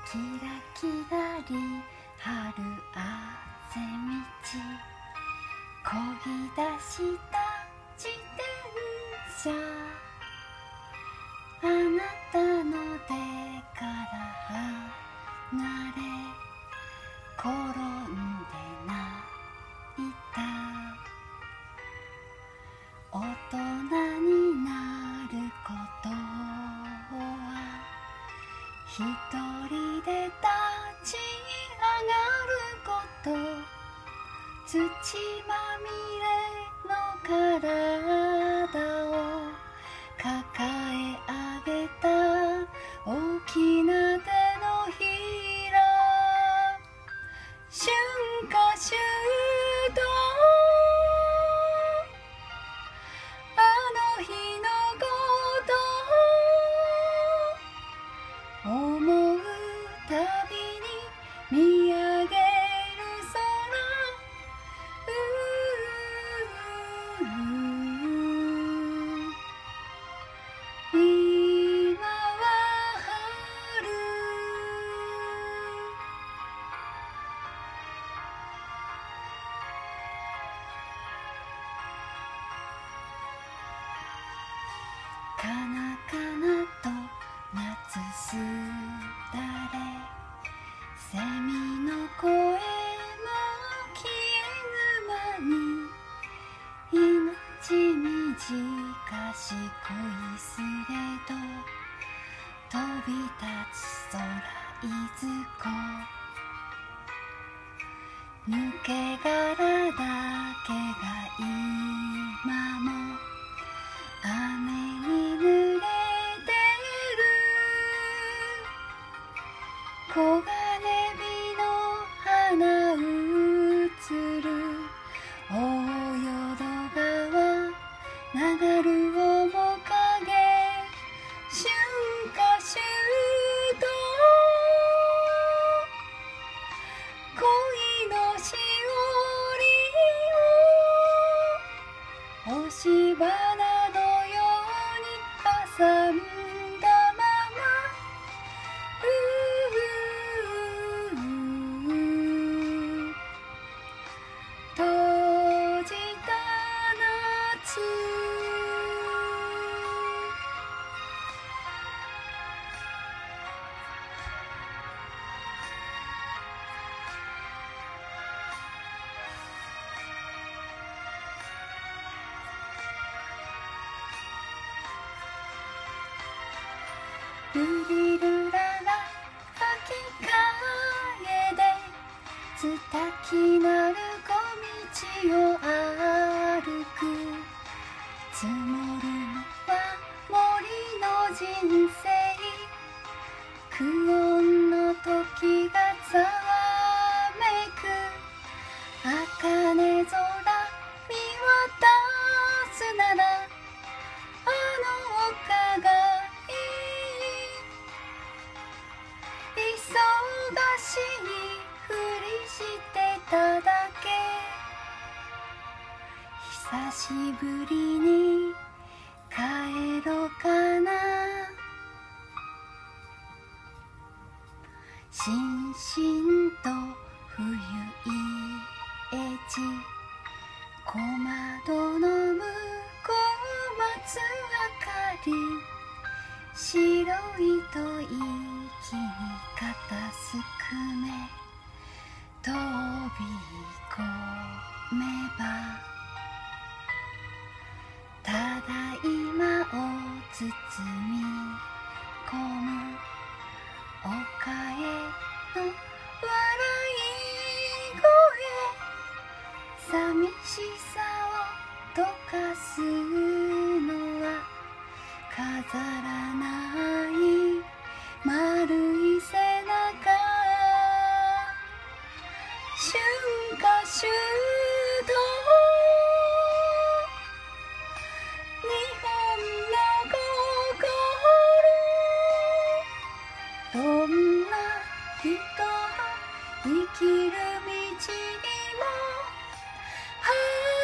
キラキラり春汗道こぎ出した自転車あなたの手から離れ転んで泣いた大人になることは一人で立ち上がること土まみれの体を抱え上げた大きな手のひら春夏秋冬あの日のこと思うたびに見上げる今は春かなかなと夏すだれセミの声も消えぬ間に命短し恋すれど飛び立つ空いずこ抜け殻だけが今も雨に濡れてる黄金日の花映る大淀川流る面影春夏秋冬恋のしおりを押し花のように挟んだまま閉じた夏ルリルララ秋陰でツタきなる小道を歩く積もるのは森の人生苦音の時がざわめく茜空見渡すならあの丘が忙しいふりしてただけ久しぶりに帰ろうかなしんしんと冬入地小窓の向こう松明かり白いと息に肩すくめ飛び込めばただいまを包み込む丘への笑い声寂しさを溶かすのは飾らない丸い背中春夏秋冬日本の心どんな人が生きる道にも